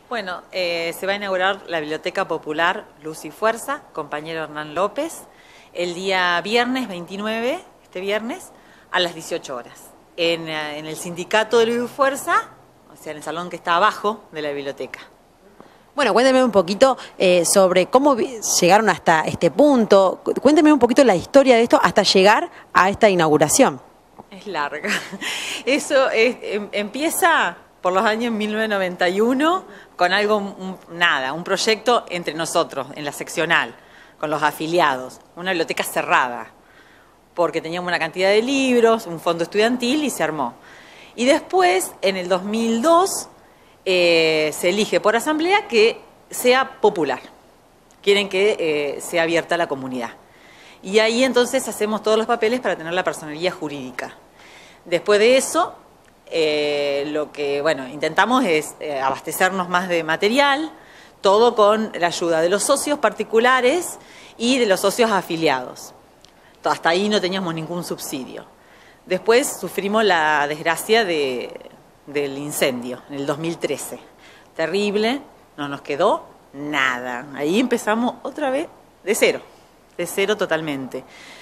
Bueno, se va a inaugurar la Biblioteca Popular Luz y Fuerza, compañero Hernán López, el día viernes 29, este viernes, a las 18 horas. En el sindicato de Luz y Fuerza, o sea, en el salón que está abajo de la biblioteca. Bueno, cuénteme un poquito sobre cómo llegaron hasta este punto. Cuénteme un poquito la historia de esto hasta llegar a esta inauguración. Es larga. Eso empieza por los años 1991 con algo, un proyecto entre nosotros, en la seccional, con los afiliados, una biblioteca cerrada, porque teníamos una cantidad de libros, un fondo estudiantil y se armó. Y después, en el 2002, se elige por asamblea que sea popular. Quieren que sea abierta a la comunidad. Y ahí entonces hacemos todos los papeles para tener la personería jurídica. Después de eso, lo que intentamos es abastecernos más de material, todo con la ayuda de los socios particulares y de los socios afiliados. Hasta ahí no teníamos ningún subsidio. Después sufrimos la desgracia del incendio en el 2013. Terrible, no nos quedó nada. Ahí empezamos otra vez de cero totalmente.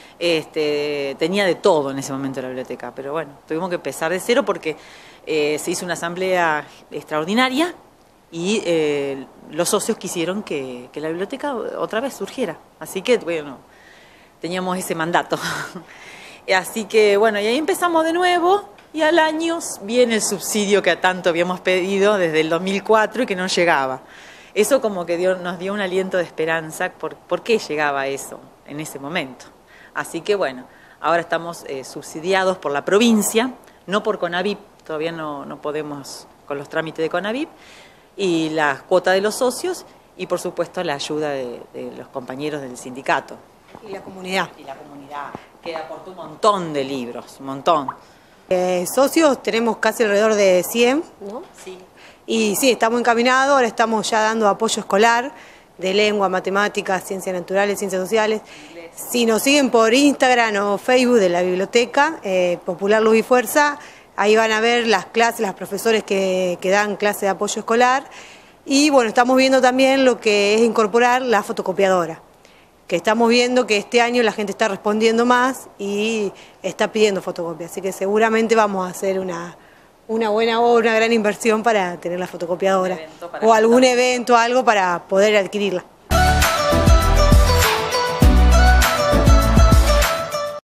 Tenía de todo en ese momento la biblioteca, pero bueno, tuvimos que empezar de cero porque se hizo una asamblea extraordinaria y los socios quisieron que la biblioteca otra vez surgiera. Así que, bueno, teníamos ese mandato. Así que, bueno, y ahí empezamos de nuevo y al año viene el subsidio que tanto habíamos pedido desde el 2004 y que no llegaba. Eso como que nos dio un aliento de esperanza. ¿Por qué llegaba eso en ese momento? Así que bueno, ahora estamos subsidiados por la provincia, no por CONAVIP, todavía no podemos con los trámites de CONAVIP, y la cuota de los socios y por supuesto la ayuda de los compañeros del sindicato. Y la comunidad. Y la comunidad, que aportó un montón de libros, un montón. Socios tenemos casi alrededor de 100, ¿no? Sí. Y sí, estamos encaminados, ahora estamos ya dando apoyo escolar de lengua, matemáticas, ciencias naturales, ciencias sociales. Si nos siguen por Instagram o Facebook de la biblioteca Popular Luz y Fuerza, ahí van a ver las clases, los profesores que dan clases de apoyo escolar. Y bueno, estamos viendo también lo que es incorporar la fotocopiadora, que estamos viendo que este año la gente está respondiendo más y está pidiendo fotocopias. Así que seguramente vamos a hacer una buena obra, una gran inversión para tener la fotocopiadora o algún evento, algo para poder adquirirla.